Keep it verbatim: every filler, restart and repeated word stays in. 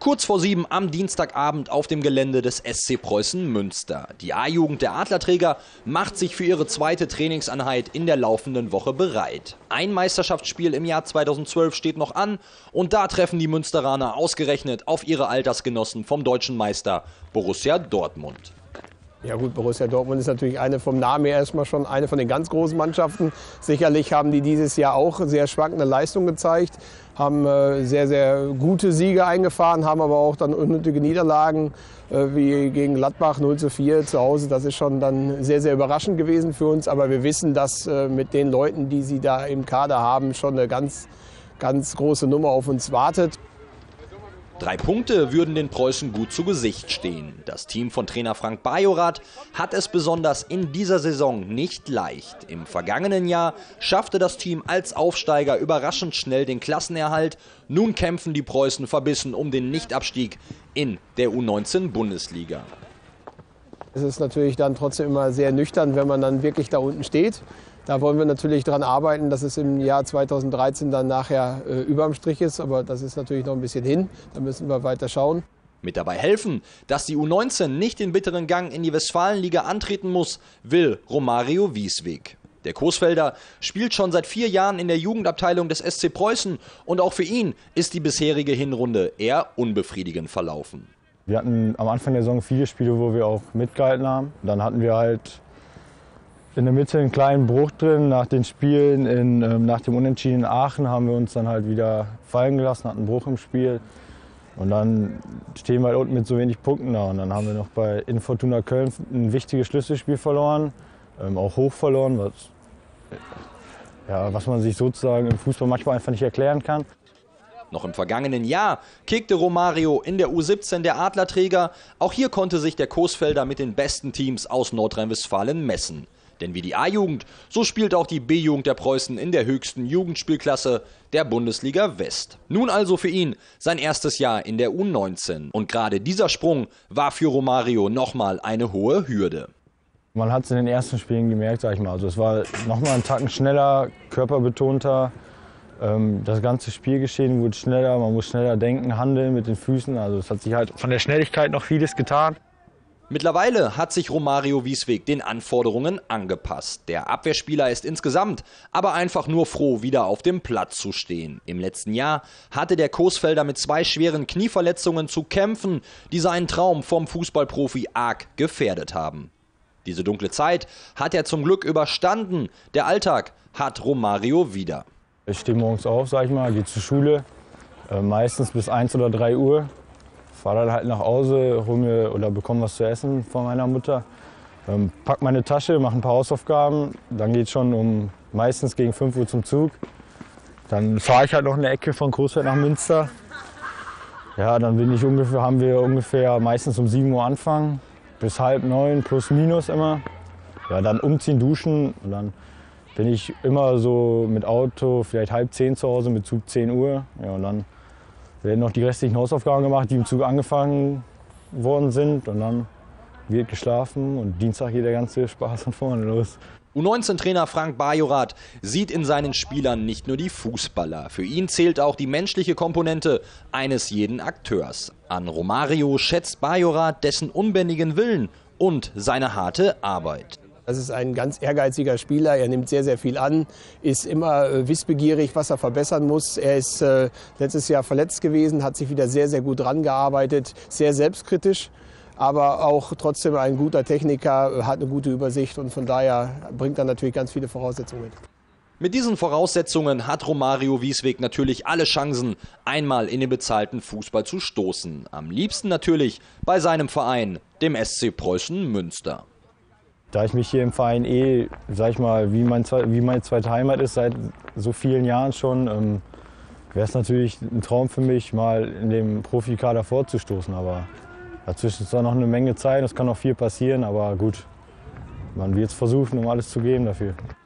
Kurz vor sieben am Dienstagabend auf dem Gelände des S C Preußen Münster. Die A-Jugend der Adlerträger macht sich für ihre zweite Trainingseinheit in der laufenden Woche bereit. Ein Meisterschaftsspiel im Jahr zweitausendzwölf steht noch an und da treffen die Münsteraner ausgerechnet auf ihre Altersgenossen vom deutschen Meister Borussia Dortmund. Ja gut, Borussia Dortmund ist natürlich eine vom Namen her erstmal schon eine von den ganz großen Mannschaften. Sicherlich haben die dieses Jahr auch sehr schwankende Leistung gezeigt, haben äh, sehr, sehr gute Siege eingefahren, haben aber auch dann unnötige Niederlagen äh, wie gegen Gladbach null zu vier zu Hause. Das ist schon dann sehr, sehr überraschend gewesen für uns. Aber wir wissen, dass äh, mit den Leuten, die sie da im Kader haben, schon eine ganz, ganz große Nummer auf uns wartet. Drei Punkte würden den Preußen gut zu Gesicht stehen. Das Team von Trainer Frank Bajorath hat es besonders in dieser Saison nicht leicht. Im vergangenen Jahr schaffte das Team als Aufsteiger überraschend schnell den Klassenerhalt. Nun kämpfen die Preußen verbissen um den Nichtabstieg in der U neunzehn Bundesliga. Es ist natürlich dann trotzdem immer sehr nüchtern, wenn man dann wirklich da unten steht. Da wollen wir natürlich daran arbeiten, dass es im Jahr zweitausenddreizehn dann nachher äh, überm Strich ist. Aber das ist natürlich noch ein bisschen hin. Da müssen wir weiter schauen. Mit dabei helfen, dass die U neunzehn nicht den bitteren Gang in die Westfalenliga antreten muss, will Romario Wiesweg. Der Coesvelder spielt schon seit vier Jahren in der Jugendabteilung des S C Preußen. Und auch für ihn ist die bisherige Hinrunde eher unbefriedigend verlaufen. Wir hatten am Anfang der Saison viele Spiele, wo wir auch mitgehalten haben. Dann hatten wir halt in der Mitte einen kleinen Bruch drin. Nach den Spielen, in, ähm, nach dem Unentschieden in Aachen haben wir uns dann halt wieder fallen gelassen, hatten einen Bruch im Spiel. Und dann stehen wir halt unten mit so wenig Punkten da. Und dann haben wir noch bei in Fortuna Köln ein wichtiges Schlüsselspiel verloren, ähm, auch hoch verloren, was, ja, was man sich sozusagen im Fußball manchmal einfach nicht erklären kann. Noch im vergangenen Jahr kickte Romario in der U siebzehn der Adlerträger. Auch hier konnte sich der Coesvelder mit den besten Teams aus Nordrhein-Westfalen messen. Denn wie die A-Jugend, so spielt auch die B-Jugend der Preußen in der höchsten Jugendspielklasse der Bundesliga West. Nun also für ihn sein erstes Jahr in der U neunzehn. Und gerade dieser Sprung war für Romario nochmal eine hohe Hürde. Man hat es in den ersten Spielen gemerkt, sag ich mal. Also es war nochmal einen Tacken schneller, körperbetonter. Das ganze Spielgeschehen wurde schneller, man muss schneller denken, handeln mit den Füßen. Also es hat sich halt von der Schnelligkeit noch vieles getan. Mittlerweile hat sich Romario Wiesweg den Anforderungen angepasst. Der Abwehrspieler ist insgesamt aber einfach nur froh, wieder auf dem Platz zu stehen. Im letzten Jahr hatte der Coesvelder mit zwei schweren Knieverletzungen zu kämpfen, die seinen Traum vom Fußballprofi arg gefährdet haben. Diese dunkle Zeit hat er zum Glück überstanden. Der Alltag hat Romario wieder. Ich stehe morgens auf, sag ich mal, gehe zur Schule, äh, meistens bis eins oder drei Uhr. Fahre dann halt nach Hause, hole mir oder bekomme was zu essen von meiner Mutter. Ähm, pack meine Tasche, mache ein paar Hausaufgaben. Dann geht es schon um meistens gegen fünf Uhr zum Zug. Dann fahre ich halt noch eine Ecke von Coesfeld nach Münster. Ja, dann bin ich ungefähr, haben wir ungefähr meistens um sieben Uhr anfangen, bis halb neun plus minus immer. Ja, dann umziehen, duschen und dann bin ich immer so mit Auto vielleicht halb zehn zu Hause, mit Zug zehn Uhr. Ja, und dann werden noch die restlichen Hausaufgaben gemacht, die im Zug angefangen worden sind. Und dann wird geschlafen und Dienstag geht der ganze Spaß von vorne los. U neunzehn-Trainer Frank Bajorath sieht in seinen Spielern nicht nur die Fußballer. Für ihn zählt auch die menschliche Komponente eines jeden Akteurs. An Romario schätzt Bajorath dessen unbändigen Willen und seine harte Arbeit. Das ist ein ganz ehrgeiziger Spieler, er nimmt sehr, sehr viel an, ist immer äh, wissbegierig, was er verbessern muss. Er ist äh, letztes Jahr verletzt gewesen, hat sich wieder sehr, sehr gut rangearbeitet, sehr selbstkritisch, aber auch trotzdem ein guter Techniker, hat eine gute Übersicht und von daher bringt er natürlich ganz viele Voraussetzungen mit. Mit diesen Voraussetzungen hat Romario Wiesweg natürlich alle Chancen, einmal in den bezahlten Fußball zu stoßen. Am liebsten natürlich bei seinem Verein, dem S C Preußen Münster. Da ich mich hier im Verein eh, sag ich mal, wie, mein, wie meine zweite Heimat ist, seit so vielen Jahren schon, ähm, wäre es natürlich ein Traum für mich, mal in dem Profikader vorzustoßen. Aber dazwischen ist da noch eine Menge Zeit, es kann noch viel passieren, aber gut, man wird es versuchen, um alles zu geben dafür.